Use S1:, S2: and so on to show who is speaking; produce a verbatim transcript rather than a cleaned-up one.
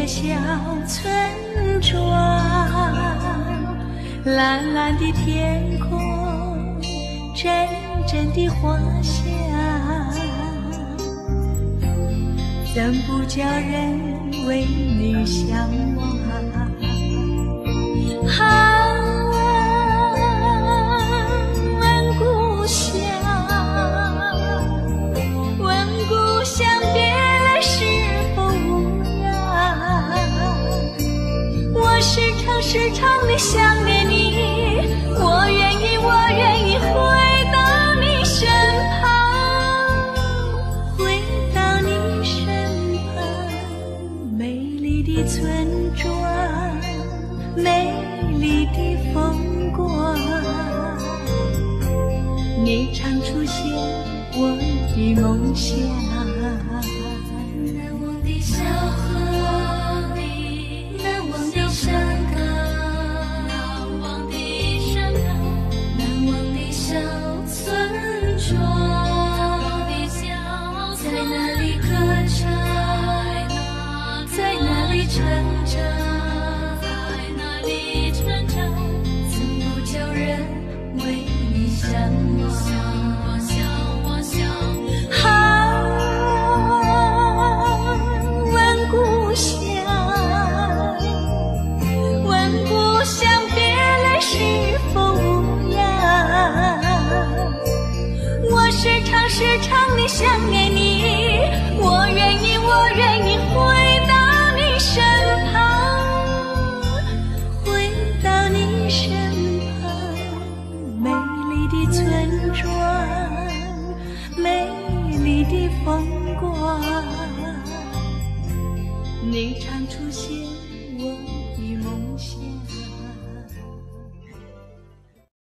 S1: 个小村庄，蓝蓝的天空，阵阵的花香，怎不叫人为你向往？啊，问故乡，问故乡，别来是否无恙？我时常时常地想念你，我愿意，我愿意回到你身旁，回到你身旁。美丽的村庄，美丽的风光，你常出现我的梦乡。
S2: 难忘的小河里，难忘的山岗，难忘的山岗，难忘的小村庄，在哪里歌唱，在哪里成长，在哪里成长，怎不叫人为你向往，向往，向往。
S1: 啊，问故乡，问故乡，别来是否无恙？我时常时常地想念你，我愿意，我愿意回到你身旁，回到你身旁。美丽的村庄，美丽的风光，你常出现